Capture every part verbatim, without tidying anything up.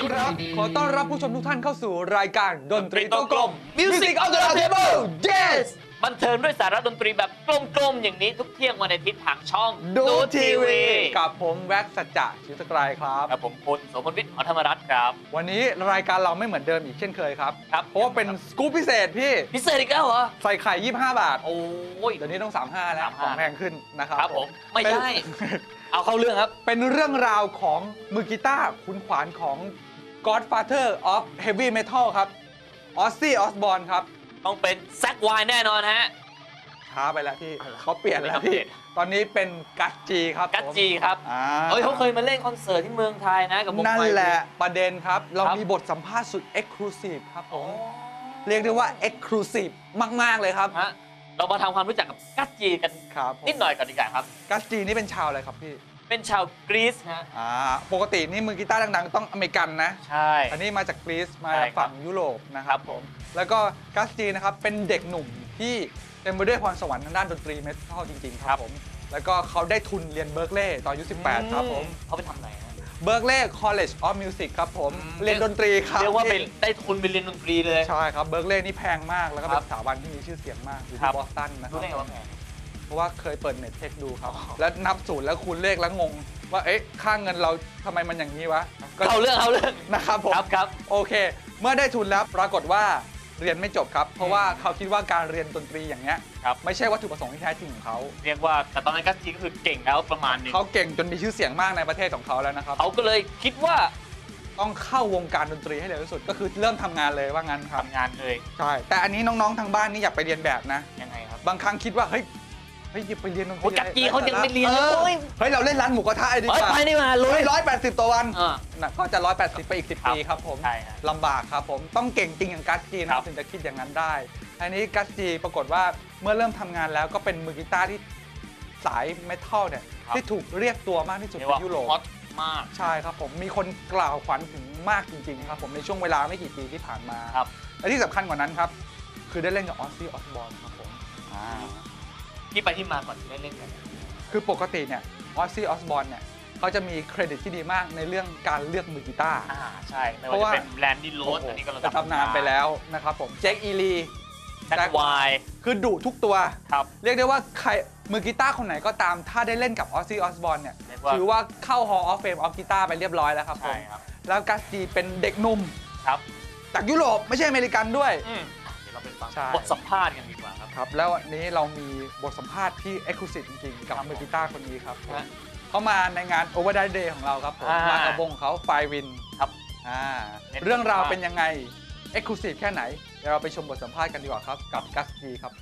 ครับ ขอต้อนรับผู้ชมทุกท่านเข้าสู่รายการดนตรีโต๊ะกลม Music on the Table Yes บันเทิงด้วยสาระดนตรีแบบกลมๆอย่างนี้ทุกเที่ยงวันอาทิตย์ทางช่องดูทีวีกับผมแว็กสัจจะชิวตะไกรครับกับผมพลโสมพลวิทย์อธรรมรัตน์ครับวันนี้รายการเราไม่เหมือนเดิมอีกเช่นเคยครับครับเพราะว่าเป็นสกู๊ปพิเศษพี่พิเศษอีกแล้วเหรอใส่ไข่ยี่สิบห้าบาทโอ้ยเดี๋ยวนี้ต้องสามสิบห้าแล้วสามสิบขห้าองแพงขึ้นนะครับครับผมไม่ได้ เอาเข้าเรื่องครับเป็นเรื่องราวของมือกีตาร์ขุนขวานของ Godfather of Heavy Metal ครับออซซี่ออสบอร์นครับต้องเป็นแซกไวน์แน่นอนฮะช้าไปแล้วพี่เขาเปลี่ยนแล้วเขาเปพี่ลี่ยนตอนนี้เป็นกัตจีครับกัตจีครับอ่าเฮ้ยเขาเคยมาเล่นคอนเสิร์ตที่เมืองไทยนะกับวงนั่นไฟแหละประเด็นครับ เราครับมีบทสัมภาษณ์สุด Exclusive ครับผอ๋อม เรียกได้ว่า Exclusive มาก ๆ เลยครับฮะเรามาทำความรู้จักกับกัตจีกันครับผมนิดหน่อยก่อนดีกว่าครับกัตจีนี่เป็นชาวอะไรครับพี่เป็นชาวกรีซฮะอ่าปกตินี่มือกีตาร์ดัง ๆ ต้องอเมริกันนะใช่อันนี้มาจากกรีซมาใช่จากครับฝั่งยุโรปนะครับผม แล้วก็กัสจีนะครับเป็นเด็กหนุ่มที่เต็มไปด้วยพรสวรรค์ทางด้านดนตรีเมทัลจริง ๆ ครับผม แล้วก็เขาได้ทุนเรียนเบิร์กเลย์ตอนอายุสิบแปดครับผมเขาไปทำไหนฮะเบิร์กเลย์ College of Music ครับผมอืมเรียนดนตรีครับเรียกว่าไปได้ทุนไปเรียนดนตรีเลยใช่ครับเบิร์กเลย์นี่แพงมาก แล้วก็คเป็รันบสถาบันที่มีชื่อเสียงมากอยู่ครัที่บบอสตันนะครู้รับได้ไงว่าแพงเพราะว่าเคยเปิดเน็ตเช็คดูครับ แล้วนับศูนย์แล้วคูณเลขแล้วงง ว่าเอ๊ะค่าเงินเราทำไมมันอย่างนี้วะก็เข้าเรื่องเข้าเรื่องนะครับผมครับครับโอเค เมื่อได้ทุนแล้วปรากฏว่าเรียนไม่จบครับ เพราะว่าเขาคิดว่าการเรียนดนตรีอย่างเงี้ยครับไม่ใช่วัตถุประสงค์ที่แท้จริงของเขาเรียกว่าแต่ตอนนั้นกัตจีก็คือเก่งแล้วประมาณหนึงเขาเก่งจนมีชื่อเสียงมากในประเทศของเขาแล้วนะครับเขาก็เลยคิดว่าต้องเข้าวงการดนตรีให้เร็วที่สุด ก็คือเริ่มทำงานเลยว่างั้นครับทำงานเลยใช่ แต่อันนี้น้องๆทางบ้านนี่อย่าไปเรียนแบบนะยังไงครับบางครั้งคิดว่าเฮ้ย เฮ้ยอย่าไปเรียนดนตรีโอ้กัตจีเขายังไม่เรียนอเลยอโอ้ยเฮ้ยเราเล่นร้านหมูกระทะไอ้ดีกเอ้ยว่าไปนี่มาลุยร้อยแปดสิบต่อวันอ่านะก็จะร้อยแปดสิบไปอีกสิบครับปีครับผมใช่ฮะลำบากครับผมต้องเก่งจริงอย่างกัสจีคนะรับถึงจะคิดอย่างนั้นได้ อันนี้กัสจีปรากฏว่าเมื่อเริ่มทำงานแล้วก็เป็นมือกีตาร์ที่สายเมทัลเนี่ยที่ถูกเรียกตัวมากที่สุดเรียกในว่ายุโรปฮอตมากใช่ครับผมมีคนกล่าวขวัญถึงมากจริงๆครับผมในช่วงเวลาไม่กี่ปีที่ผ่านมาครับและที่สำคัญกว่านั้นครับคือได้เล่นกับออซซี่ออสบอร์นครับผมอ่าที่ไปที่มาก่อนที่ได้เล่นกันคือปกติเนี่ยออซซี่ออสบอร์นเนี่ยเขาจะมีเครดิตที่ดีมากในเรื่องการเลือกมือกีตาร์อ่าใช่ไม่เพราะว่าว่าจะเป็นแลนดี้โรสอันนี้ก็ระดับเป็นตำนานไปแล้วนะครับผมแจ็คอีลีแซกไวน์คือดุทุกตัวครับเรียกได้ว่าใครมือกีตาร์คนไหนก็ตาม ถ้าได้เล่นกับออซซี่ออสบอร์นเนี่ยเรียกว่าถือว่าเข้า Hall of Fame of Guitar ไปเรียบร้อยแล้วครับผใช่มครับแล้วกัสจีเป็นเด็กหนุ่มครับจากยุโรปไม่ใช่อเมริกันด้วยอืมเดี๋ยวเราไปฟังใช่บทสัมภาษณ์กันดีกว่าครับครับแล้ววันนี้เรามีบทสัมภาษณ์ที่ Exclusive จริงๆ กับครับมือกีตาร์คนนี้ครับผมฮะเขามาในงาน Overdrive Day ของเราครับผมอ่ามมากับวงเขาไฟวินครับอ่าเน้นเรื่องราวสัมภาษณ์เป็นยังไง Exclusive แค่ไหน เดี๋ยวเราไปชมบทสัมภาษณ์กันดีกว่าครับ กับกัสจีครับผม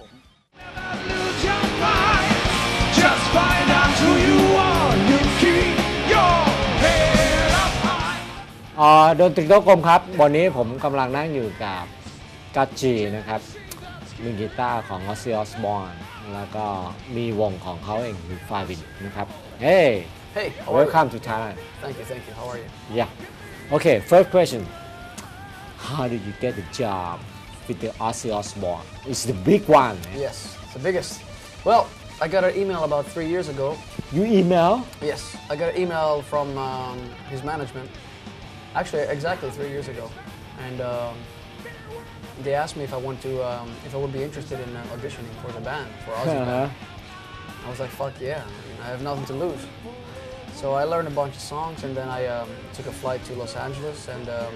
Lose your mind. Just find out who you are. You keep your head up high. อ๋อดนตรีโต๊ะกลมครับ วันนี้ผมกำลังนั่งอยู่กับกัจจีนะครับมือกีตาร์ของออซซี่ออสบอร์นแล้วก็มีวงของเขาเองคือฟาวินนะครับเฮ้ Hey, how are you? welcome to Thailand Thank you, thank you. How are you? yeah okay first question how did you get the job with the Ozzy Osbourne it's the big one man. Yes, it's the biggest. Well, I got an email about three years ago. you email Yes, I got an email from um, his management. Actually, exactly three years ago, and um, they asked me if I want to, um, if I would be interested in uh, auditioning for the band for Ozzy. uh-huh. band. I was like, fuck yeah! I, mean, I have nothing to lose. So I learned a bunch of songs, and then I um, took a flight to Los Angeles, and um,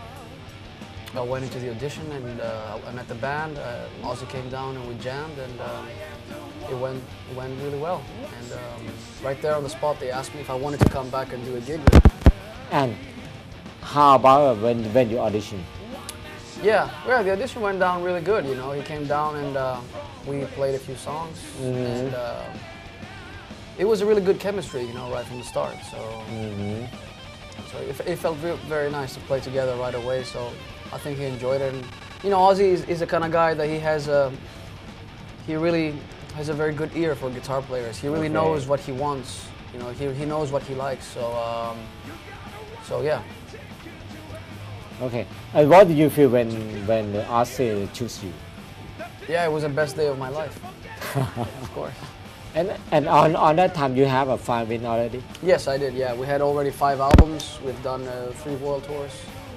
I went into the audition, and uh, I met the band. Uh, Ozzy came down, and we jammed, and um, it went it went really well. And um, right there on the spot, they asked me if I wanted to come back and do a gig with them. and how about when when you audition Yeah, well, the audition went down really good. You know, he came down and uh, we played a few songs, and uh, it was a really good chemistry. You know, right from the start. So, so it, it felt re- very nice to play together right away. So I think he enjoyed it. And, you know, Ozzy is, is the kind of guy that he has a he really has a very good ear for guitar players. He really Okay. knows what he wants. You know, he, he knows what he likes. So, um, so yeah. okay and what did you feel when when the Ozzy choose you Yeah, it was the best day of my life. Of course. and and on on that time you have a five win already Yes, I did. Yeah, we had already five albums. We've done uh, three world tours.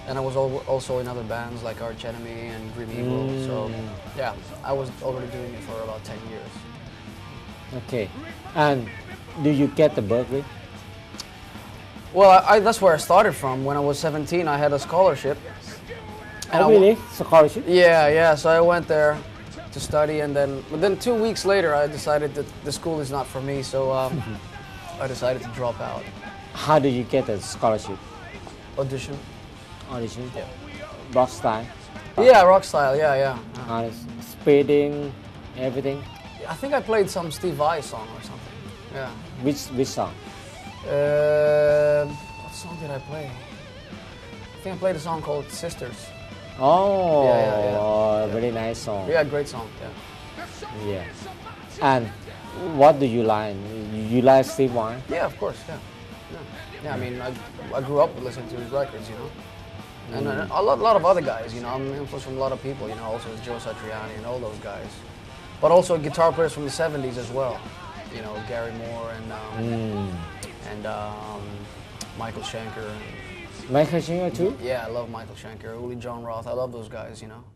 and I was al- also in other bands like Arch Enemy and Dream Evil. So yeah, I was already doing it for about ten years. Okay. And do you get the Berkeley? Well, I, I, that's where I started from. When I was seventeen, I had a scholarship. And I Oh, wa- really? Scholarship? Yeah, yeah. So I went there to study, and then but then two weeks later, I decided that the school is not for me. So um, I decided to drop out. How do you get the scholarship? Audition. Audition? Rock style? Yeah, rock style. Yeah, yeah. Uh, Uh, speeding, everything? I think I played some Steve Vai song or something. Yeah. Which, which song? Uh, what song did I play? I think I played a song called Sisters. Oh, Yeah, yeah, yeah. very nice song. Yeah, great song. Yeah. Yeah. And what do you like? You like Steve Vai? Yeah, of course. Yeah. Yeah. Yeah. I mean, I, I grew up listening to his records, you know, and uh, a lot, lot of other guys. You know, I'm influenced from a lot of people. You know, also Joe Satriani and all those guys, but also guitar players from the seventies as well. You know, Gary Moore and um, Mm. and um, Michael Schenker. Michael Schenker too? Yeah, I love Michael Schenker, Uli John Roth. I love those guys. You know.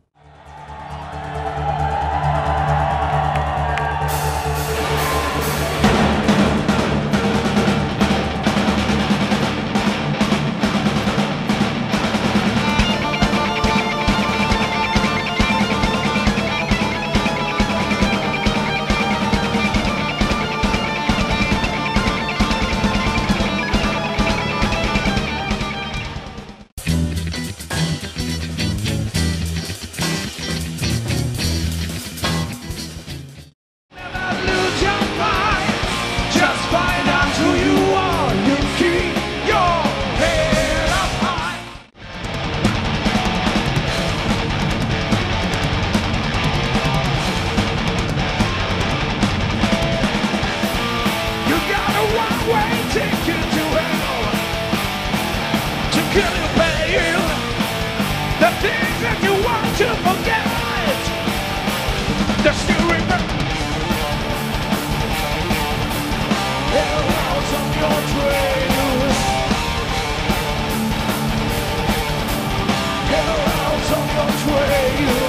Lose your mind. Just find out who you are. You keep your head up high. You got a one-way ticket to hell. To kill you, pain. The things that you want to forget. They're still remember. Hell house on your trail. Hell house on your trail.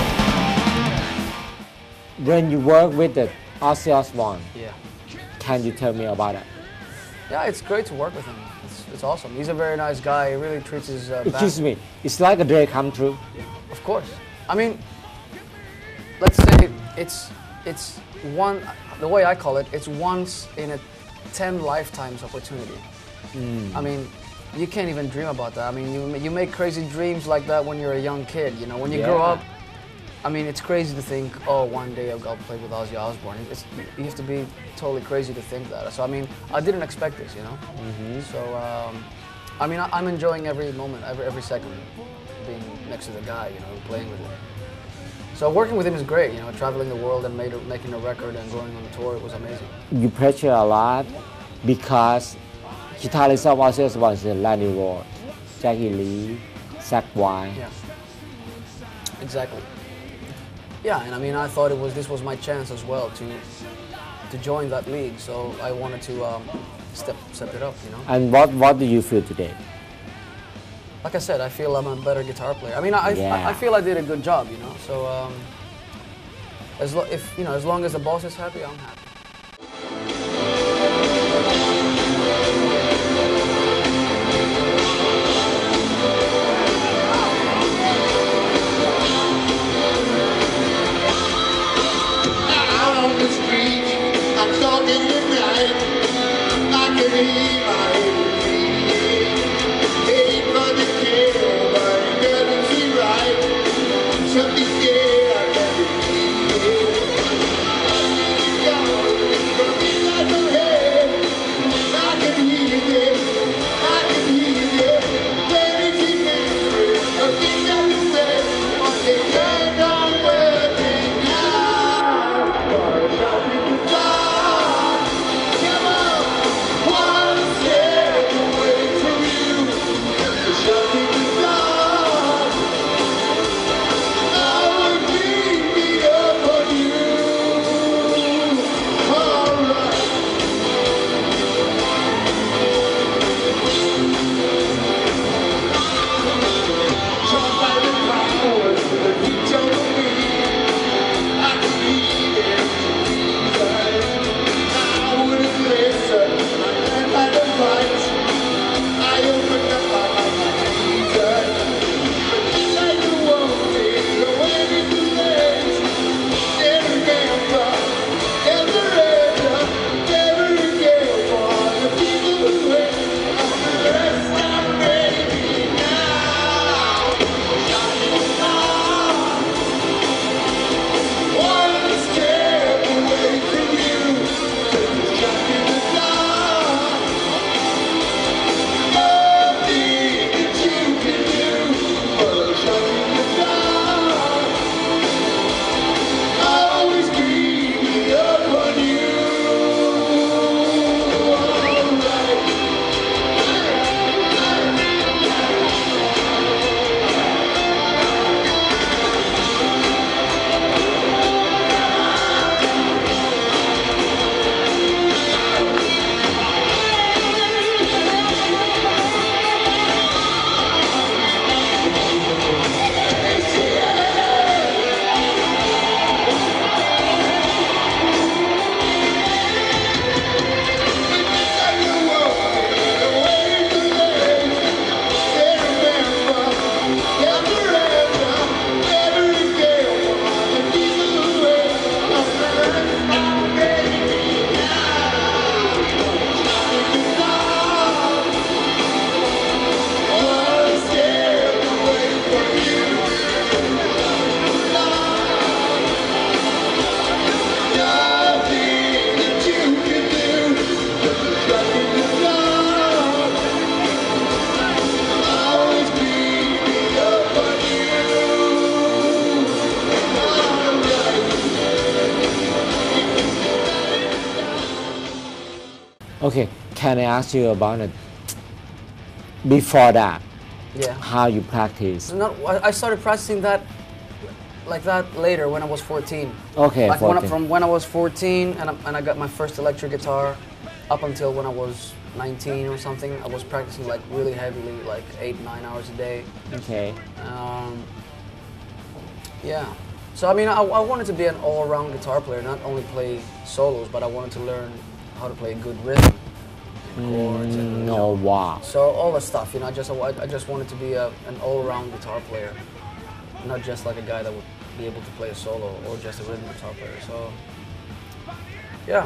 When you work with the Ozzy Osbourne, Yeah. can you tell me about it? Yeah, it's great to work with him. It's, it's awesome. He's a very nice guy. He really treats his uh, band. Excuse me, it's like a dream come true. Of course. I mean, let's say it's it's one. The way I call it, it's once in a ten lifetimes opportunity. I mean, you can't even dream about that. I mean, you you make crazy dreams like that when you're a young kid. You know, when you grow Yeah. up. I mean, it's crazy to think, oh, one day I'll, I'll play with Ozzy Osbourne. It's, you have to be totally crazy to think that. So I mean, I didn't expect this. You know. So um, I mean, I, I'm enjoying every moment, every every second, being next to the guy. You know, playing with him. So working with him is great, you know, traveling the world and made, making a record and going on a tour, it was amazing. You pressure a lot because guitarist of Ozzy Osbourne is Lanny Rhoads, Jackie Lee, Zakk Wylde. Yeah. Exactly. Yeah, and I mean, I thought it was this was my chance as well to to join that league, so I wanted to um, step step it up, you know. And what, what do you feel today? Like I said, I feel I'm a better guitar player. I mean, I, Yeah. I, I feel I did a good job, you know. So um, as lo- if you know, as long as the boss is happy, I'm happy. Out on the street, I'm talking midnight. I can hear my every ain't gonna care, but it doesn't seem right. Something scared I never feel. Okay, can I ask you about it? Before that, Yeah. how you practice? So not, I I started practicing that like that later when I was fourteen. Okay, Like when I, fourteen. from when I was fourteen and I, and I got my first electric guitar up until when I was nineteen or something, I was practicing like really heavily, like eight, nine hours a day. Okay. Um, yeah. So I mean, I, I wanted to be an all-around guitar player, not only play solos, but I wanted to learn how to play good rhythm and chords and you No, know, wow. so all the stuff. You know, I just I, I just wanted to be a, an all-around guitar player, not just like a guy that would be able to play a solo or just a rhythm guitar player. So yeah.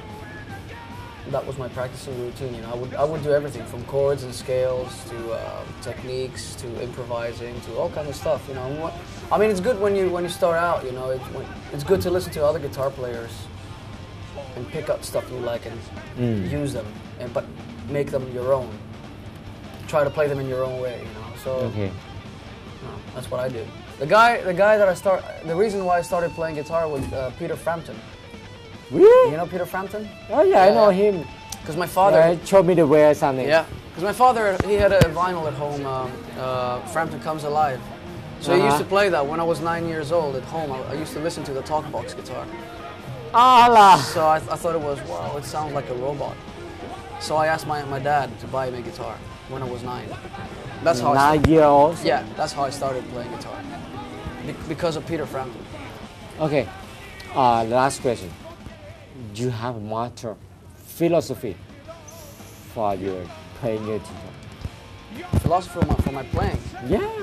That was my practicing routine. You know, I would I would do everything from chords and scales to uh, techniques to improvising to all kinds of stuff. You know, and what, I mean, it's good when you when you start out. You know, it's when, it's good to listen to other guitar players and pick up stuff you like and use them, and but make them your own. Try to play them in your own way. You know, so Okay. uh, that's what I did. The guy the guy that I start the reason why I started playing guitar was uh, Peter Frampton. Really? You know Peter Frampton? Oh yeah, I Yeah, know yeah. him. Because my father. Yeah, show me the way or something. Yeah, because my father, he had a vinyl at home, um, uh, Frampton Comes Alive. So he used Uh-huh. to play that when I was nine years old at home. I, I used to listen to the Talkbox guitar. Ah lah. So I, I thought it was, wow, it sounds like a robot. So I asked my, my dad to buy me a guitar when I was nine. That's how I Nine started, year old. yeah, that's how I started playing guitar. Be- because of Peter Frampton. Okay. Uh, last question. Do you have a motto, philosophy for your playing your guitar? Philosophy for my, for my playing. Yeah.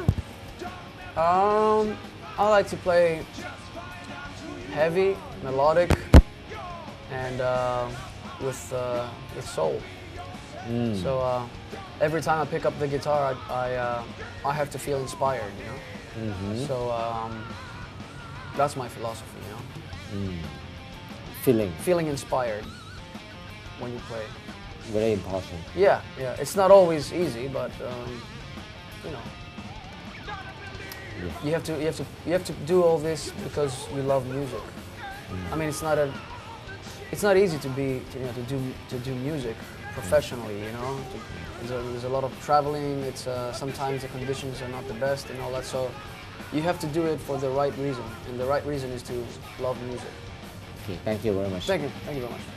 Um, I like to play heavy, melodic, and uh, with uh, with soul. So uh, every time I pick up the guitar, I I, uh, I have to feel inspired, you know. So um, that's my philosophy, you know. Feeling Feeling inspired when you play. very important. Yeah, yeah. It's not always easy, but um, you know. You have to you have to you have to do all this because you love music. I mean, it's not a it's not easy to be to, you know to do to do music professionally. You know, there's a, there's a lot of traveling. It's uh, sometimes the conditions are not the best and all that. So you have to do it for the right reason, and the right reason is to love music. Okay, thank you very much. Thank you, thank you very much.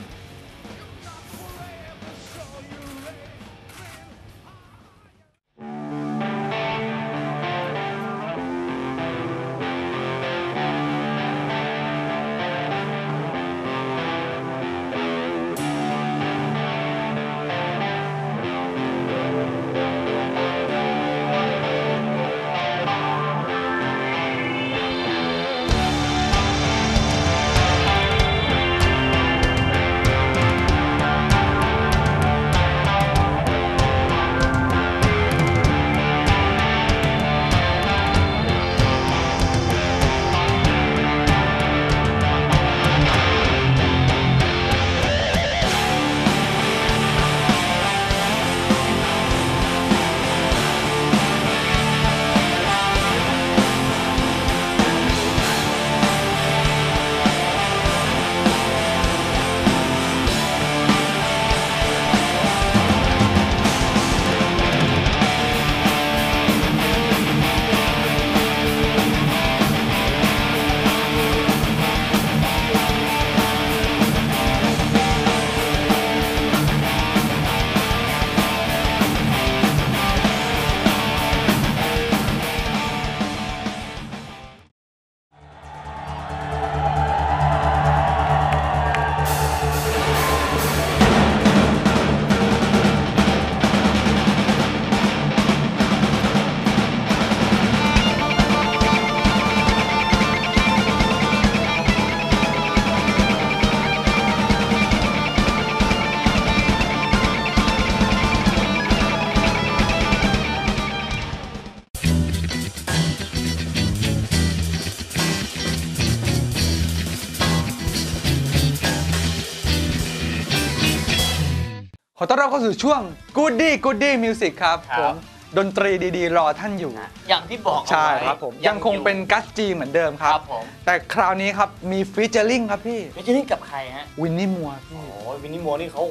ขอต้อนรับเข้าสู่ช่วง Goody Goody Music ครับครัผบมดนตรีดีๆ รอท่านอยู่อย่างที่บอกเอาใช่ไว้ครับผมยัยังคงเป็นกัสจีเหมือนเดิมครัครับ บผมแต่คราวนี้ครับมีฟีเจอริงครับพี่ไม่ใช่นี่กับใครฮะวินนี่มัวพี่โอ้ยวินนี่มัวนี่เขา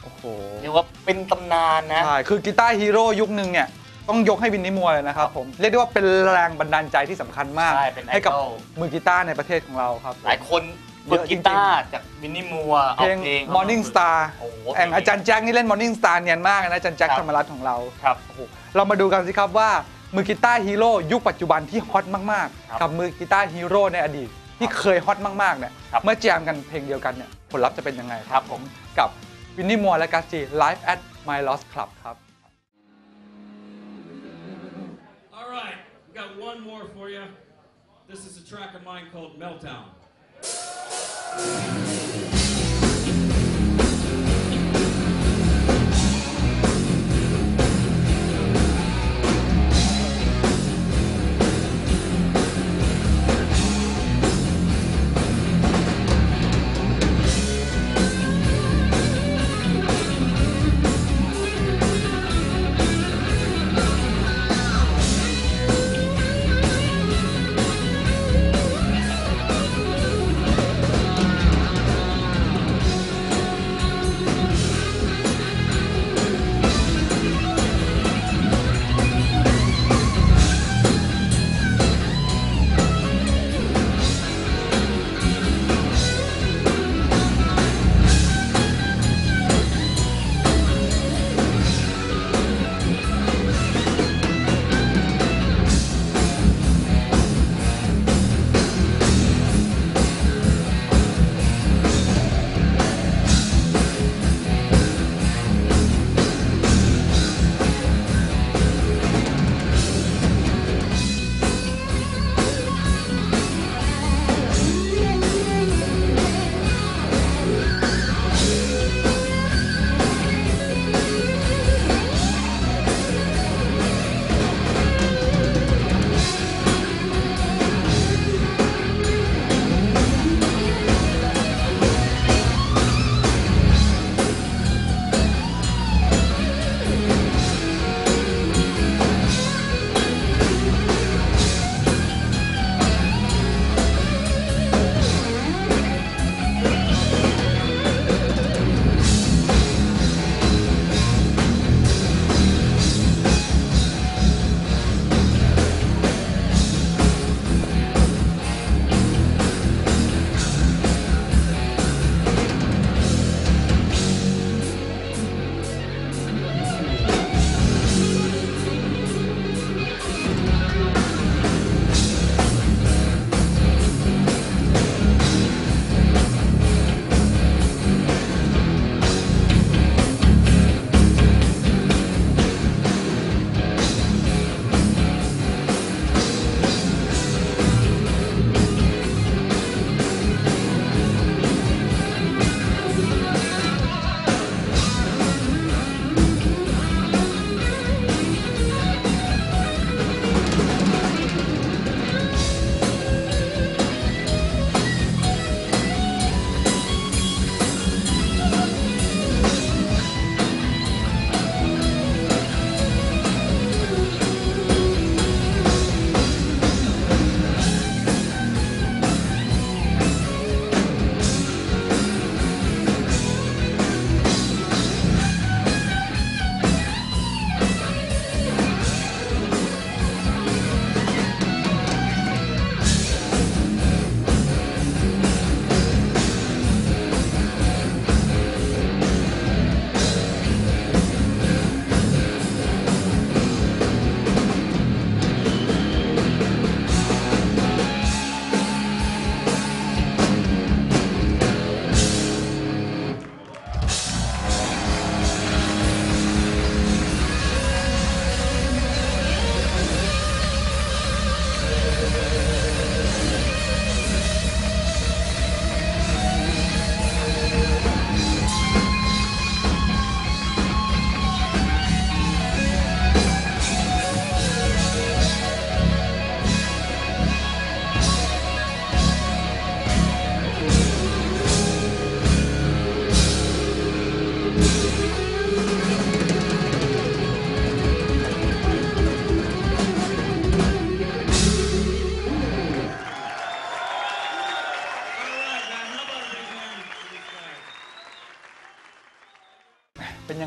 โอ้โหเรียกว่าเป็นตำนานนะใช่คือกีตาร์ฮีโร่ยุคนึงเนี่ยต้องยกให้วินนี่มัวเลยนะครับผมเรียกได้ว่าเป็นแรงบันดาลใจที่สำคัญมากใช่เป็นไอดอลให้กับมือกีตาร์ในประเทศของเราครับหลายคนฝึกกีตาร์จากมินนี่มัวเพลง Morning Star โอ้โหแองอาจารย์แจ็คนี่เล่น Morning Star เนียนมากนะอาจารย์แจ็คครับธรรมรัตน์ของเราครับโอ้โหเรามาดูกันสิครับว่ามือกีตาร์ฮีโร่ยุคปัจจุบันที่ฮอตมากครับๆ กับมือกีตาร์ฮีโร่ในอดีตที่เคยฮอตมากๆเนี่ยครับเมื่อแจมกันเพลงเดียวกันเนี่ยผลลัพธ์จะเป็นยังไงครับผมกับวินนี่มัวและกัสจี Live at My Lost Club ครับ All right, we got one more for you. This is a track of mine called Meltdown.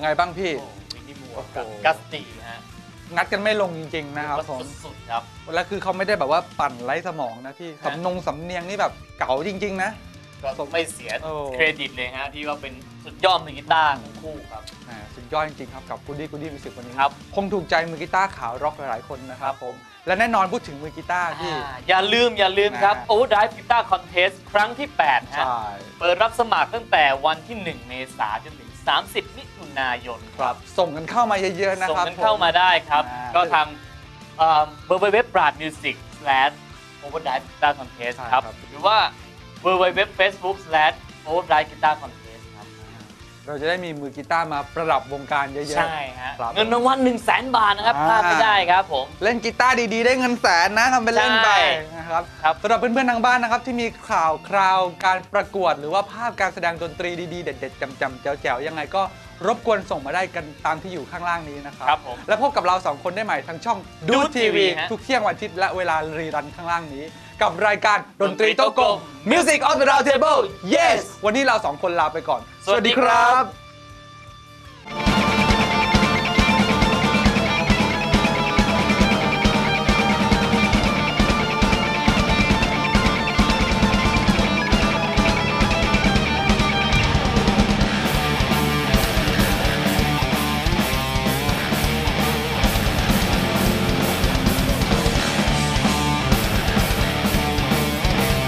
ไงบ้างพี่โอ้วินนี่มัวร์กับกัสตีฮะงัดกันไม่ลงจริง ๆ นะครับผมสุดๆครับแล้วคือเขาไม่ได้แบบว่าปั่นไร้สมองนะพี่ฮะสำนงสำเนียงนี่แบบเก๋าจริง ๆ นะก็ไม่เสียโอ้เครดิตเลยฮะ ที่ว่าเป็นสุดยอดมือกีตาร์ของคู่ครับแหมสุดยอดจริง ๆ ครับกับกูดี้กูดี้มิวสิกวันนี้ครับคงถูกใจมือกีตาร์ขาวร็อกหลายๆคนนะครับผมและแน่นอนพูดถึงมือกีตาร์พี่อ่าอย่าลืมอย่าลืมครับนะ Overdrive Guitar Contest ครั้งที่ แปดฮะใช่เปิดรับสมัครตั้งแต่วันที่ หนึ่ง เมษายนจนถึง สามสิบ มิถุนายนครับส่งกันเข้ามาเยอะๆนะส่งครับกันเข้ามาได้ครับอ่าก็ทางเอ่อ ดับเบิลยู ดับเบิลยู ดับเบิลยู ดอท บราดมิวสิก สแลช โอเวอร์ไดรฟ์ กีตาร์ คอนเทสต์ ครับ หรือว่า ดับเบิลยู ดับเบิลยู ดับเบิลยู ดอท เฟซบุ๊ก สแลช โอเวอร์ไดรฟ์ กีตาร์ คอนเทสต์ ครับเราจะได้มีมือกีตาร์มาประดับวงการเยอะๆใช่ฮะครับเงินรางวัล หนึ่งแสน บาทนะครับอ่าพลาดไม่ได้ครับผมเล่นกีตาร์ดีๆ ได้เงินแสนนะทำเป็นเล่นไปใช่นะครับครับสำหรับเพื่อนๆทางบ้านนะครับที่มีข่าวคราวการประกวด หรือว่าภาพการแสดงดนตรีดีๆ เด็ดๆจำๆแจ๋วๆยังไงก็รบกวนส่งมาได้กันตามที่อยู่ข้างล่างนี้นะครับครับผมและพบกับเราสองคนได้ใหม่ทางช่องดูดูทีวีทีวีฮะทุกเที่ยงวันอาทิตย์และเวลารีรันข้างล่างนี้ กับรายการดนตรีโต๊ะกลม Music on the Round Table Yes วันนี้เราสองคนลาไปก่อนสวัสดีครับ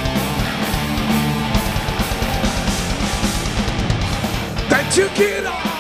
That you get on